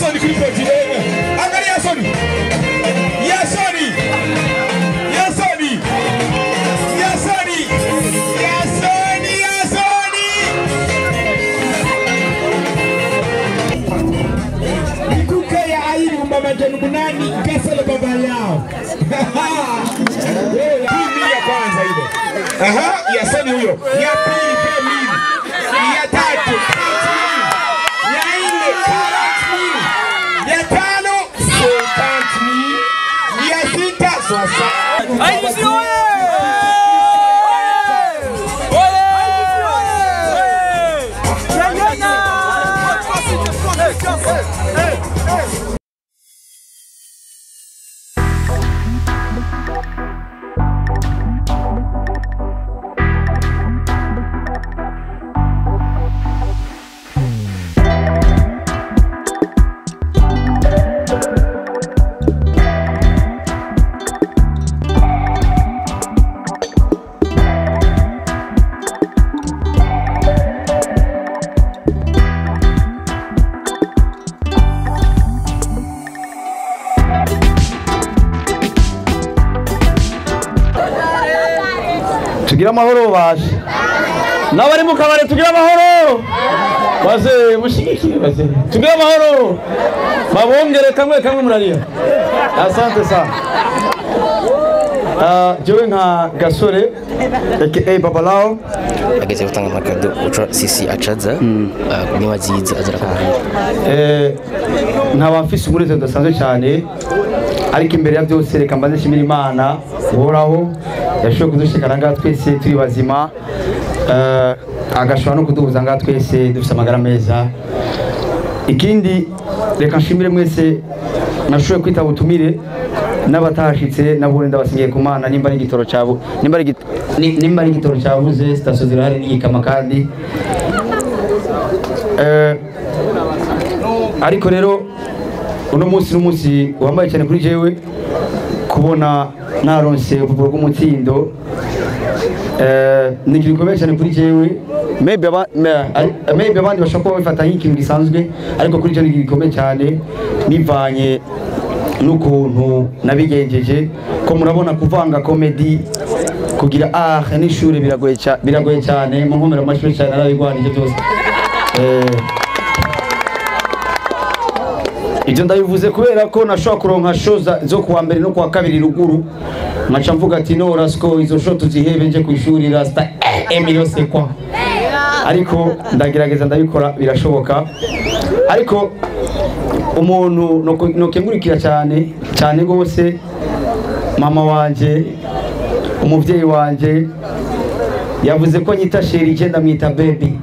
Yasoni kuri poti. Angalia Yasoni. Yasoni. Yasoni. Yasoni. Yasoni. Yasoni. Nikuka ya airi umamajani munani kasala baba yao. Hii ya kwanza ile. Aha, Yasoni huyo. Ya pili pemini. Ya tatu. Ya nne 40,000. Ya tano 50,000. Ya sita 60. Aisi oye! Tugira amahoro bashe n'abari mu kabare tugira amahoro baze mushigikire baze tugira amahoro babongere kamwe murariya asante sana jewe nka Gasore aka Babalao ageze gutanga amakado uco sisi acaza niba ziza azira kubwira nkaba mfise umureze udasanzwe cyane ariko imbere ya byose reka mbaze shimira Imana uhoraho yashoboye kudushikana ngaha twese turi bazima agashobora no kuduhuza ngaha twese dufite amagara meza. Ikindi reka nshimire mwese nashoboye kwitaba ubutumire n'abatashitse nabone ndabasingiye ku Mana nimba ari igitoro cyabo nimba ari igitoro cyabuze station zirahari n'igikama kandi ariko rero uno munsi wambaye cyane kuri jewe kubona naronse urupapuro rw'umutsindo ni gikomeye cyane kuri jewe maybe abandi bashaka kuba bifata nk'ikintu gisanzwe ariko kuri jewe ni gikomeye cyane nivanye n'ukuntu nabigenjeje ko murabona kuvanga comedy kugira n'ishure biragoye cyane mu nkomero amashuri cyane narabigwanije byose ibyo ndabivuze kubera ko nashobora kuronka shows zo kuwa mbere no kuwa kabiri ruguru nkaca mvuga ati no rasko izo show tuzihebe nje kwishuri rasta Emilio Sekwa ariko ndagerageza ndabikora birashoboka ariko umuntu no kengurikira cyane gose mama wanje umuvyeyi wanje yavuze ko nyita sheri je ndamwita baby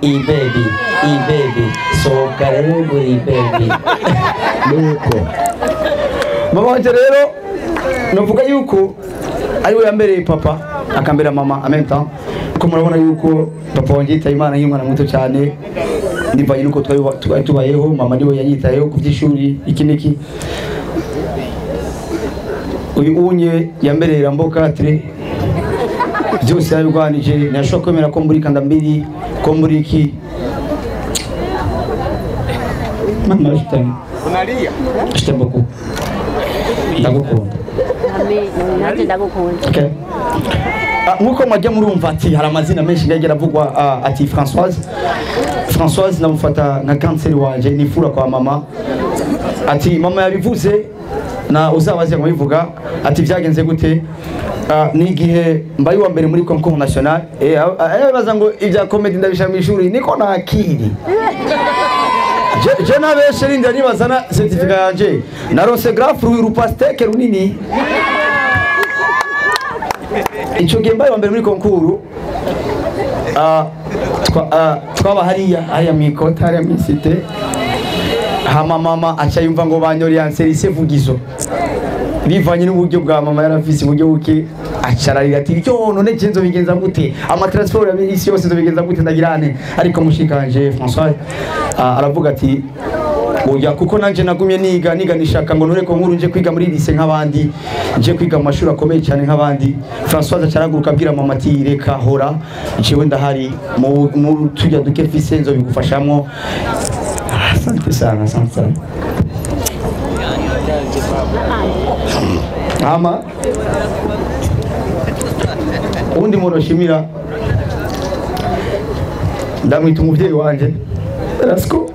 so karero baby nuko mama wanje rero novuga yuko ari we yambereye papa akambera mama en même temps ko murabona yuko papa wanje yitaye Imana nk'umwana muto cyane ndivanye nuko twari tubayeho mama niwe yanyitayeho ku by'ishuri iki uyu unye yamberera mboka atre byose yabigwanije nashobora kwemera ko muri kanda mbiri ko muri iki mama Unalia? Shtemboku ndagukunda ndagukunda okay nkuko mwajya murumva ati hari amazina menshi ngagera avugwa ati Françoise namufata nka kanseri wanje nifura kwa mama ati mama yabivuze na uzabaze mubivuga ati byagenze gute nigihe mbaye wa mbere muri concours national baza ngo ibya comedy ndabishama ishuri niko nakiri je nabeshe rindi nibazana certificat yanje narose graph rupasteke runini ico gembaye wa mbere muri concours twaba hariya mikota hariya misite hama mama acha yumva ngo banyori anserise vugizo bivanye n'uburyo bwa mama yarafise uburyo buke acararira ati cyo none cenzo bigenza gute ama transfer ya isi yose zo bigenza gute ndagirane ariko mushikanje François aravuga ati oya kuko nanje nagumye niga nishaka ngo nureko nkuru nje kwiga muri lycée nk'abandi nje kwiga mu mashuri akomeye cyane nk'abandi François acaraguruka abwira mama ati reka hora jewe ndahari mu tujya duke fise nzo bigufashamo asante sana ama undi muntu ashimira ndamwita umuvyeyi wanje Rasco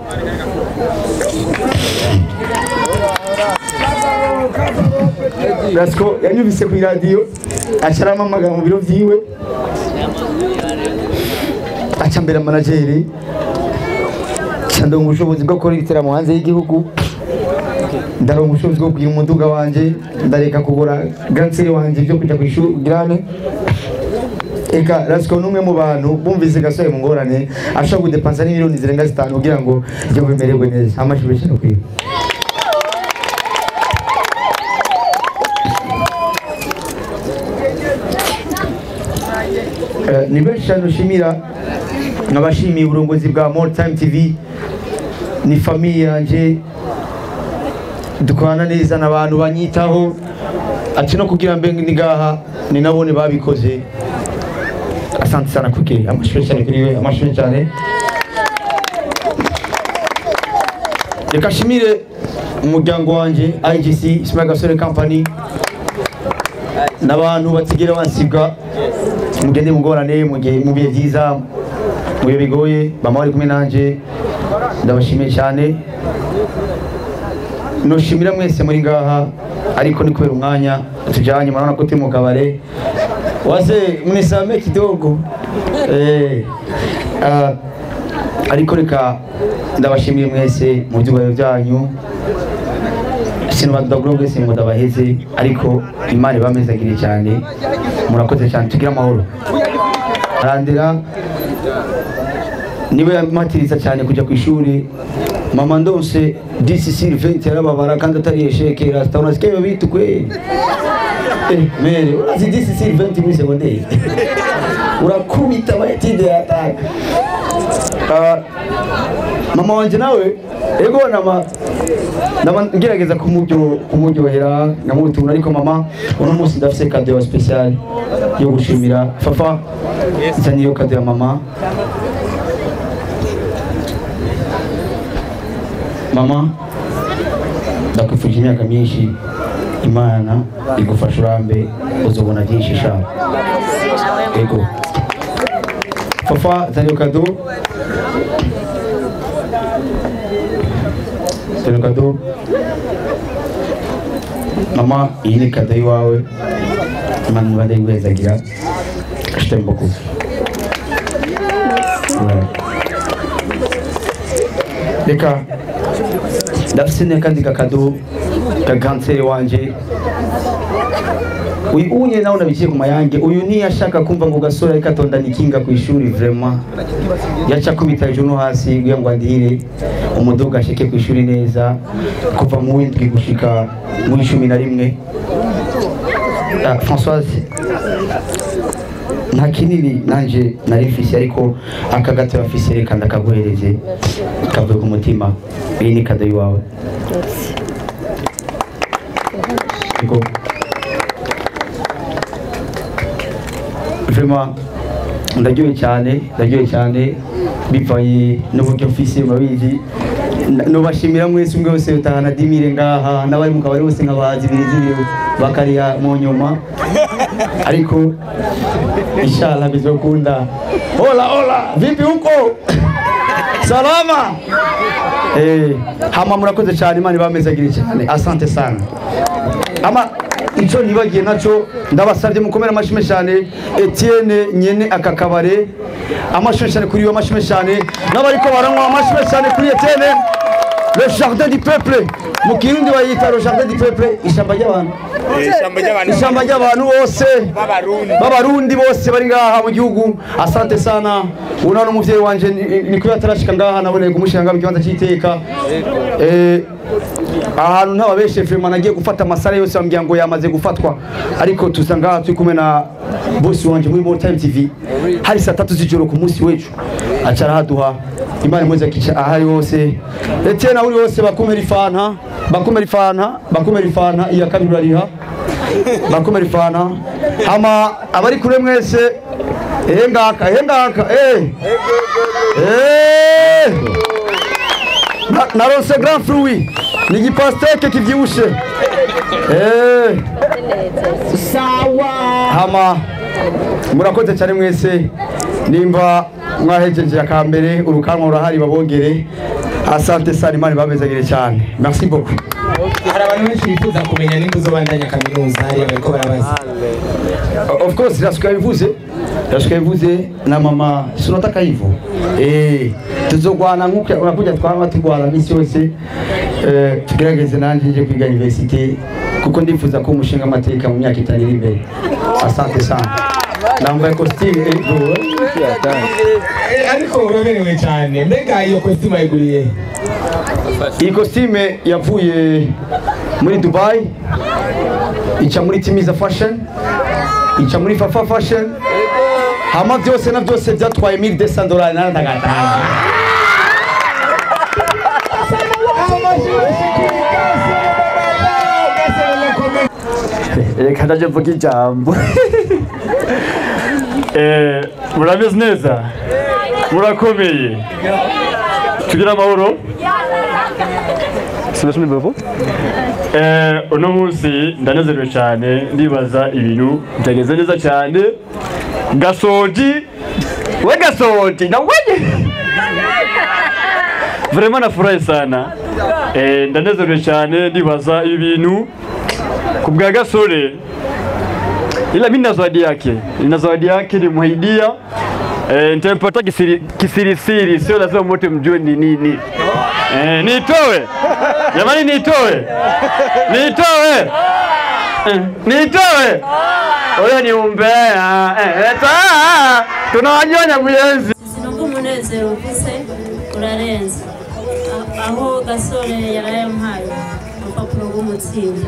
Rasco yanyumvise ku radio acaramamaga mu biro vyiwe aca mbere manageri ndongo ubushobozi bwo gukora iteramo hanze y'igihugu ndarongo ubushobozi bwo kugira umuduga wanje ndareka kugura ganseri wanje byo kujya kwishuri grane eka Rasco numwe mu bantu bumvise gasoye mu ngorane ashobora kudepansa n'imiliyoni zirenga 5 kugira ngo ibyo bimererwe neza amashibishe no kwiba ni benshi cyane ushimira nkabashimiye uburongozi bwa More Time TV ni famille yanje dukorana neza n'abantu banyitaho ati no kugira mbe ngaha ni nabone babikoze asante sana kuke amashuri cyane kuri we amashuri cyane reka shimire umuryango wanje IGC Smart Gasore Company n'abantu batigera bansiga mugende mugorane mu bihe byiza mu bihe bigoye bama bari kumwe nanje ndabashimiye cyane noshimira mwese muri ngaha ariko ni kubera umwanya tujanye murabona ko turi mu kabare wase mnisame kidogo ariko reka ndabashimiye mwese mu byubahiro byanyu sinubadagura mwese ngo ndabaheze ariko Imana ibamezagire cyane murakoze cyane tugira amahoro arandira niwe yamatiriza cyane kujya ku ishuri mama ndonse DCC 20 yarababara kandi atari esheke rasta unasikia vitu kweli mere urazi DCC 20 muri secondaire urakubita bayitide ataka mama wanje nawe ego nama ngerageza kumuryohera nkamutunga ariko mama uno munsi ndafise cadeau special yo gushimira fafa zaniyo cadeau ya mama ndakwifurije imyaka myinshi Imana igufasha urambe uzobona byinshi sha ego fafa zaniyo cadeau mama iyi ni cadeau iwawe Imana ibande igwezagira ashite mboko reka ndafise kandi kakado ka kanseri wanje uyu unye nawe nabikiye ku mayange uyu ntiyashaka kumva ngo gasore ariko atonda nikinga ku ishuri vraiment yaca kubita ejo no hasi kugira ngo andire umuduga ashike ku ishuri neza kuva mu windwi gushika mu 11 Françoise nta kinini nanje narifise ariko akagato bafise reka ndakaguhereze kavuye ku mutima iyi ni cadeau iwawe ego vraiment ndaryoye cyane bivaye n'uburyo mfise mabizi nobashimira mwese umwe wese utahana dimire ngaha n'abari mu kabari bose nkabazi ibiri bakariya mu nyuma ariko inshallah bizokunda hola vipi huko salama hama murakoze cyane Imana ibamezagire cyane asante sana ama ico nibagiye naco ndabasabye mukomera amashime cyane Etienne nyene akakabare amashime cyane kuri yo amashime cyane n'abariko baranywa amashime cyane kuri Etienne le jardin du peuple mu kirundi bayita le jardin du peuple ishamba ry'abantu bose b'abarundi bose bari ngaha mu gihugu asante sana unaona umuvyeyi wanje niko yatarashika ngaha nabone kumushanga mu kibanza cy'iteka ahantu ntababeshe vraiment nagiye gufata amasara yose bambwiye ngo yamaze gufatwa ariko tuzanga turi kumwe na boss wanje muri More Time TV hari saa 3 z'ijoro ku munsi wecu acara haduha Imana imweze kica ahari hose ete na uri hose bakumera ifana iya kabiri urariha bakumera ifana hama abari kure mwese ehengaka naronse grand fruit ni igipasteke kivyibushe sawa hama murakoze cyane mwese nimba mwahejeje akambere urukanwa urahari babongere asante sana imana babezagire cyane merci beaucoup hari abantu benshi bifuza kumenya nimba uzobandanya kaminuza hariya bariko barabaza of course yashikayivuze na mama sinotaka hivyo tuzogwana nkuko urakuja twaba tugwana misi yose tugerageze nanje nje kwiga university kuko ndifuza ko umushinga amateka mu myaka itanu iri imbere asante sana nambaye costume ariko uraberewe cyane mbega iyo costume ayiguriye iyi costume yavuye muri Dubai ica muri Timiza Fashion ica muri Fafa Fashion hama byose na byose byatwaye $1200 narandagataye reka ndaje mvuga ijambo murabizi neza murakomeye tugira amahoro sinasomye babo uno munsi ndanezerewe cyane ndibaza ibintu byageze neza cyane gasoji we gasoji na wewe vraiment nafurahi sana ndanezerewe cyane ndibaza ibintu kubwa gasore ila mimi nina zawadi yake nilimwaidia nitampata kisirisiri sio lazima wote mjue ni nini nitoe jamani nitoe oya ni umbea tunawajua Nyabuyenzi sinumva umunezero ufise urarenze aho gasore yarayampaye urupapuro rw'umutsindo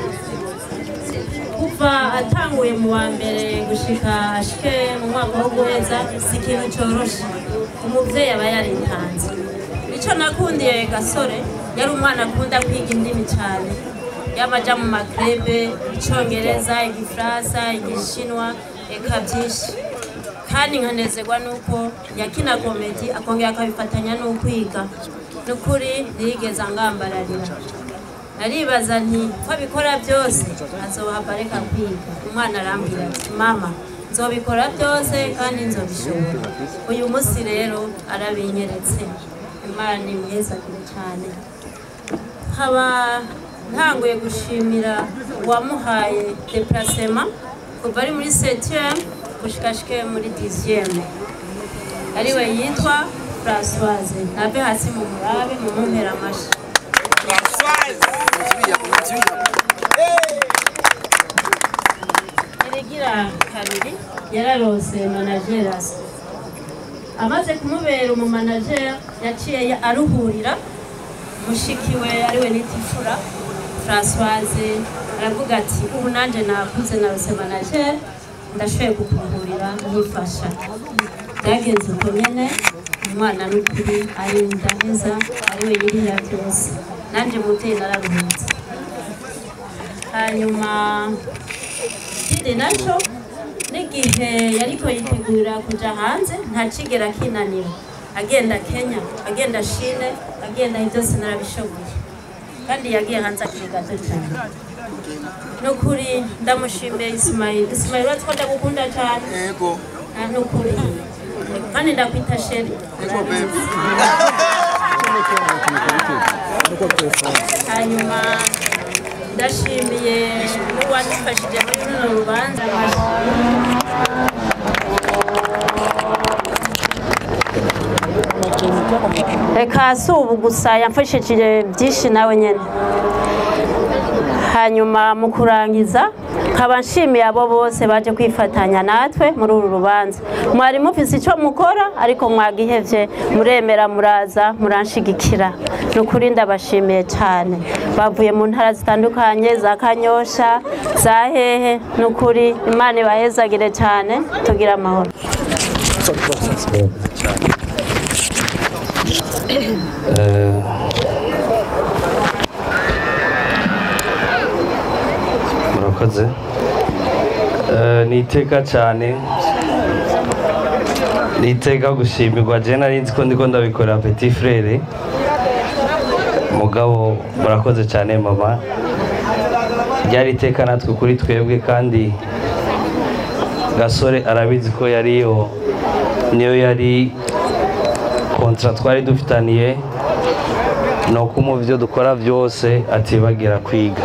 kuva atanguye mu wa mbere gushika ashike mu mwaka wo guheza si ikintu cyoroshe umuvyeyi aba yaritanze ico nakundiye gasore yari umwana akunda kwiga indimi cyane yamaja mu makrebe icongereza igifaransa igishinwa eka byinshi kandi nkanezerwa nuko yakina komedi akongera akabifatanya n'ukwiga n'ukuri ntiyigeze angambararira naribaza nti ko abikora byose azohava areka kwiga umwana arambwira ati mama nzobikora byose kandi nzobishobora uyu munsi rero arabinyeretse imana imwezagire cyane haba ntanguye gushimira uwamuhaye déplacement kuva ari muri 7e gushikashike muri 10e ariwe yitwa Françoise nave hasi mu murabe mu mumpera amashi Irigira kabiri yararose managers amaze kumubera umu manager yaciye aruhurira mushikiwe ariwe nitifura Françoise aravuga ati ubu nanje nakuze narose manager ndashoboye kukuruhurira nifasha byagenze uko nyene umwana n'ukuri arinda neza ariwe yirira byose nanje muteye nararuhutse hanyuma ikindi naco n'igihe yariko yitegura kuja hanze nta kigera kinanira agenda Kenya agenda Chine agenda byose narabishoboye kandi yagiye hanze akiri gato cyane nukuri ndamushimiye Ismail watwada gukunda cyane yego nukuri kandi ndakwita sheri hanyuma ndashimiye n'uwandifashije muri runo rubanza reka si ubu gusa yamfashije byinshi nawe nyine hanyuma mu kurangiza nkaba nshimiye abo bose baje kwifatanya natwe muri uru rubanza mwari mufise icyo mukora ariko mwagihevye muremera muraza muranshigikira nukuri ndabashimiye cyane bavuye mu ntara zitandukanye za Kanyosha za hehe nukuri Imana ibahezagire cyane tugira amahoro murakoze niteka cyane niteka gushimirwa je nari nzi ko ndiko ndabikorera petit frere mugabo murakoze cyane mama ryari iteka natwe kuri twebwe kandi Gasore arabizi ko niyo yari kontra twari dufitaniye no mu byo dukora byose atibagira kwiga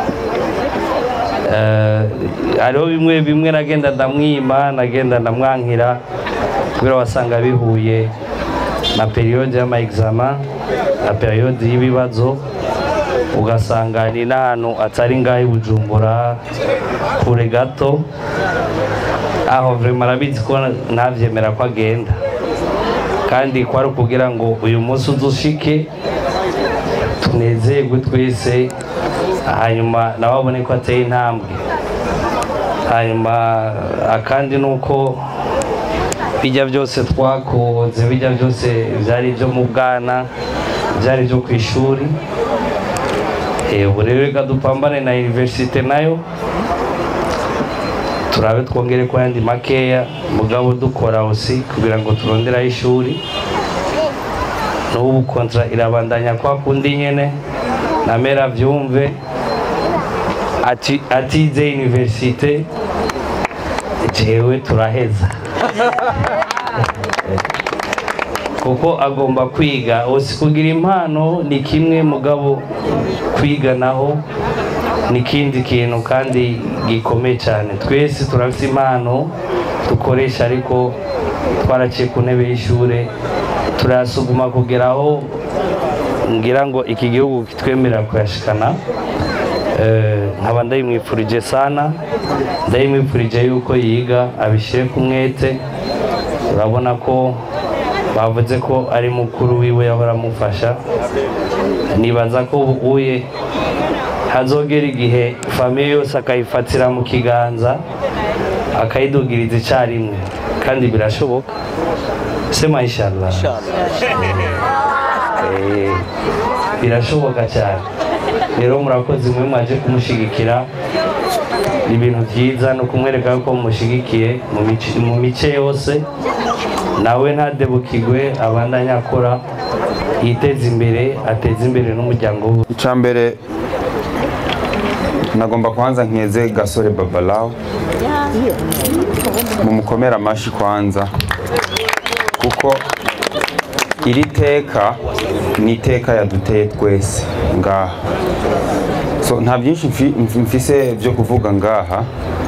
hariho bimwe nagenda ndamwankira kubera wasanga bihuye na periode y'ama examen na periode y'ibibazo ugasanga ni n'ahantu atari ngaho i Bujumbura kure gato aho vraiment arabizi ko ntavyemera ko agenda kandi kwari kugira ngo uyu munsi udushike tunezerwe twese hanyuma nababone ko ateye intambwe hanyuma akandi nuko bijya byose twakoze bijya byose byari byo mu bwana byari byo ku ishuri ubu rero reka dupambane na universite nayo turabe twongere ko yandi makeya mugabo dukora osi kugira ngo turondera ishuri n'ubu kontra irabandanya kwa kundi nyene na mera vyumve atize universite jewe turaheza kuko agomba kwiga osi kugira impano ni kimwe mugabo kwiga naho ni kindi kintu kandi gikomeye cyane twese turafite impano dukoresha ariko twaraciye ku ntebe y'ishure turasuguma kugeraho ngira ngo iki gihugu kitwemerera kuyashikana nkaba ndayimwipfurije sana ndayimwipfurije yuko yiga abishyire ku mwete urabona ko bavuze ko ari mukuru wiwe yahora amufasha nibaza ko ubuye hazogera igihe famiye yose akayifatira mu kiganza akayidugiriza icyarimwe kandi birashoboka sema inshallah birashoboka cyane rero murakoze mwe mwaje kumushigikira ibintu byiza no kumwereka ko mushigikiye mu mice yose nawe ntadebukigwe abandanya akora yiteza imbere ateza imbere n'umuryango we icambere nagomba kwanza nkeze Gasore Babalao mumukomera amashi kwanza kuko iri teka ni iteka yaduteye twese ngaha so nta byinshi mfise byo kuvuga ngaha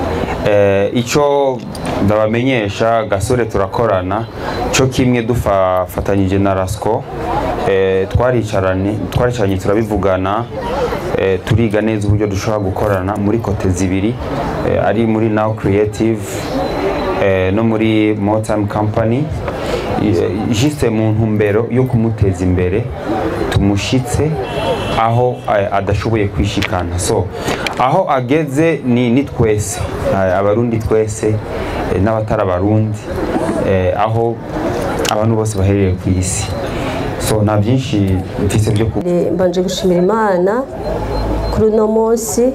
icyo ndabamenyesha Gasore turakorana cyo kimwe dufatanyije na Rasco twaricaranye turabivugana turiga neza uburyo dushobora gukorana muri kote zibiri ari muri Now Creative no muri More Time Company juste mu ntumbero yo kumuteza imbere tumushitse aho adashoboye kwishikana so aho ageze ni twese abarundi twese n'abatara abarundi aho abantu bose baherereye ku isi so nta byinshi mfise byo mbanje gushimira Imana kuri uno munsi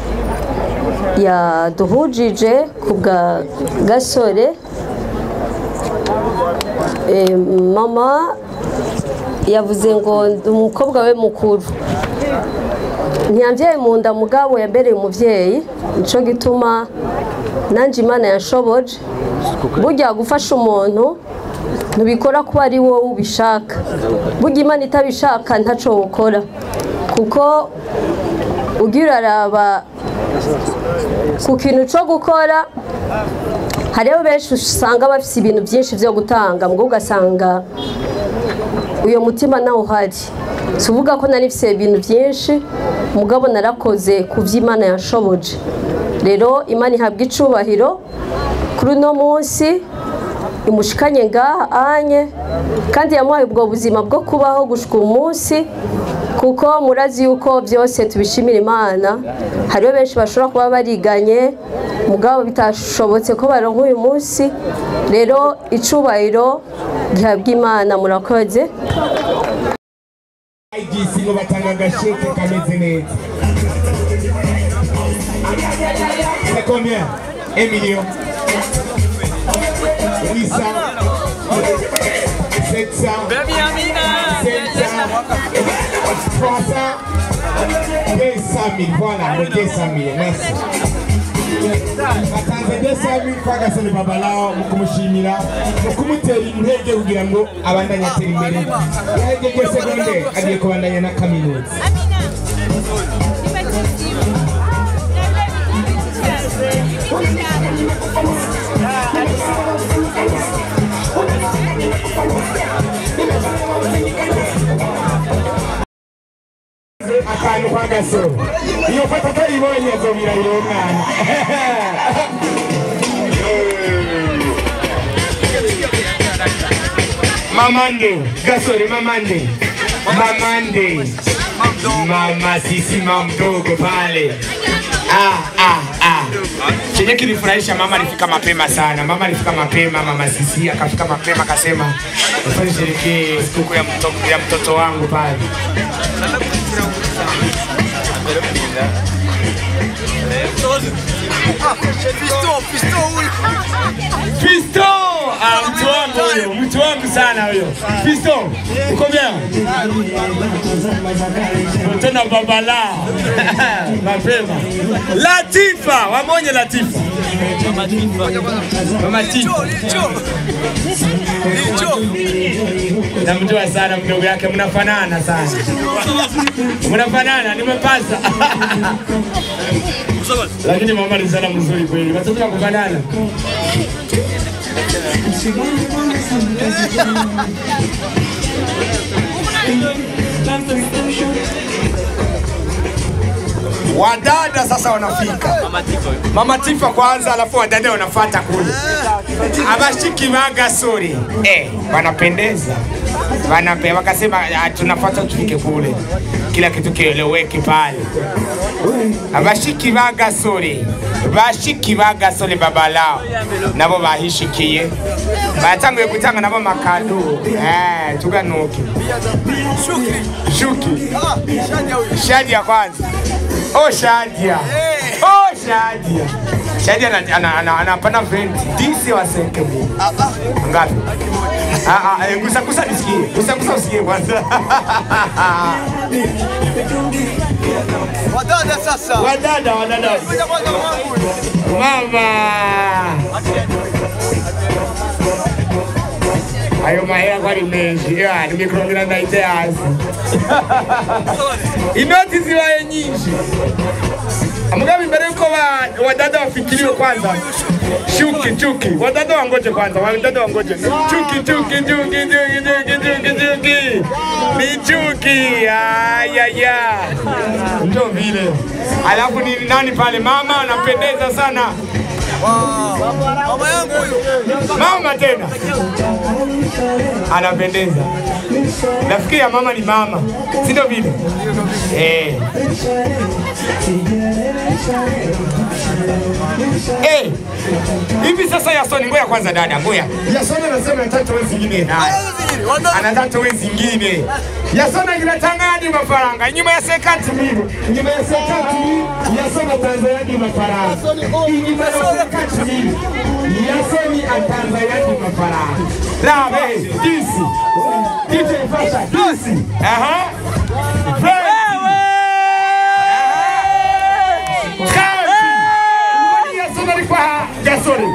yaduhujije ku bwa Gasore mama yavuze ngo umukobwa we mukuru ntiyambyaye mu nda mugabo yabereye umuvyeyi nico gituma nanje Imana yashoboje burya gufasha umuntu ntubikora kuba ari wowe ubishaka burya Imana itabishaka ntaco ukora kuko ugira uraraba ku kintu cyo gukora hariho benshi usanga bafite ibintu byinshi byo gutanga ngo ugasanga uyo mutima nawo uhari tuvuga ko nari mfite ibintu byinshi mugabo narakoze ku by'Imana yashoboje rero Imana ihabwa icubahiro kuri uno munsi imushikanye ngaha anye kandi yamuhaye ubwo buzima bwo kubaho gushika umunsi kuko murazi yuko byose tubishimira Imana hariho benshi bashobora kuba bariganye mugabo bitashobotse ko baronka uyu munsi rero icubahiro gihabwa Imana murakoze igisi ngo batanga agasheke kameze neza c'est combien 1 million 800 700 Voilà, le 200 000, merci. Atanze 200 000 kwa Gasore Babalao mukumushimira mukumutera intege kugira ngo abandanye atera imbere. Yahejeje seconde agiye kubandanya na kaminuza. Akantu kwa Gasore iyo foto tayibonye azobira iyo mwana Mamande Gasore mamande mama sisi mamdogo pale chenye kilifurahisha mama alifika mapema sana. Mama alifika mapema, mama sisi akafika mapema akasema tufanye sherehe siku ya mtoto wangu pale. Fisto! Mtu wangu sana huyo. Fisto, uko bien? Mtona Babala. Mapema. Latifa, wamonye Latifa. Mama Tifa. Namjua sana mdogo yake, mnafanana sana. Mnafanana, nimepasa. Lakini mama ni sana mzuri kweli. Watoto wakufanana. Wadada sasa wanafika. Mama Tifa kwanza alafu wadada wanafuata kule. Abashiki Bagasore. Wanapendeza. Wakasema tunafuata tufike kule. Kila kitu kieleweke pale. Abashiki Bagasore. Bashiki Bagasore Babalao. Nabo bahishikiye. Batanguye gutanga nabo makado. Tuganuke. Shuki. Shadia kwanza. Oh Shadia. Shadia anapana 20 DC wa senkebu. Ngapi? Gusa nisikie. Gusa usikie kwanza. Wadada sasa. Wadada. Mama. Ayo mahera kwa menshi. Nimekrongera ndaite hasi. Inoti ziwaye nyinshi. Amugabi mbere yuko wadada wafikiriwe kwanza. Chuki. Wadada wangoje kwanza. Chuki. Ni chuki. Ndio vile. Alafu ni nani pale? Mama anapendeza sana. Mama yangu huyo. Mama tena. Anapendeza. Nafikiria mama ni mama. Si ndio vile? Hivi sasa Yasoni ngoja kwanza dada, ngoja. Yasoni anasema anataka wewe zingine. Anataka wewe zingine. Yasoni anatangani mafaranga. Nyuma ya sekati mimi. Yasoni Tanzania mafaranga. Nyuma ya sekati mimi. Yasoni Tanzania mafaranga. La wewe, disi. DJ Fasha, disi. Gasore.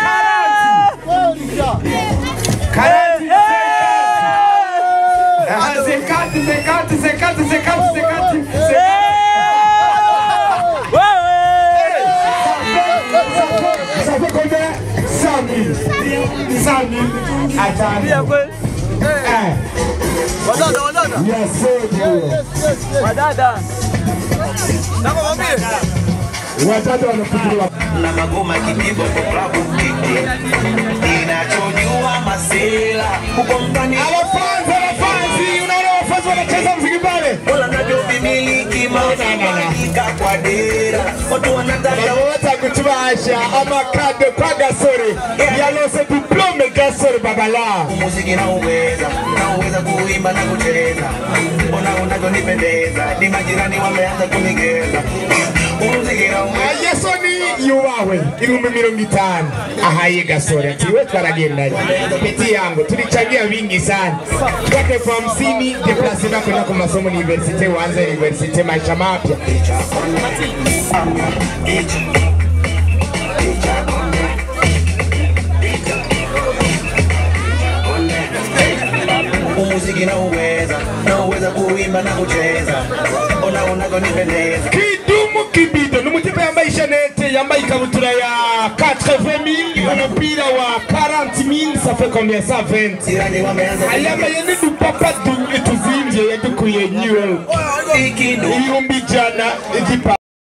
Wadada wanafikiriwa na magoma kipigo kwa klabu kiki ninachojua masela huko mtani wafanzi unaona wafanzi wanacheza muziki pale wala ndio bimiliki maana kwa dera watu wanataka wote kutubasha ama kade kwa Gasore yalose diplome Gasore Babala muziki naweza kuimba na kucheza mbona unavyonipendeza ni majirani wameanza kunigeza Yasoni yubawe ibihumbi 50 ahaye Gasore ati we twaragendanye peti yangu tulichangia vingi sana twake from 50 deplacement kwenda kwa masomo university Wanza University maisha mapya umuziki nauweza kuimba na kucheza ona konipendeza Kidumu Kibido n'umutipe yambaye ishanete yambaye ikabutura ya 80,000 umupira wa 40,000 ça fait combien ça 20 ayambaye n'udupapa tuzimvye yadukuye nyiwe ibihumbi jana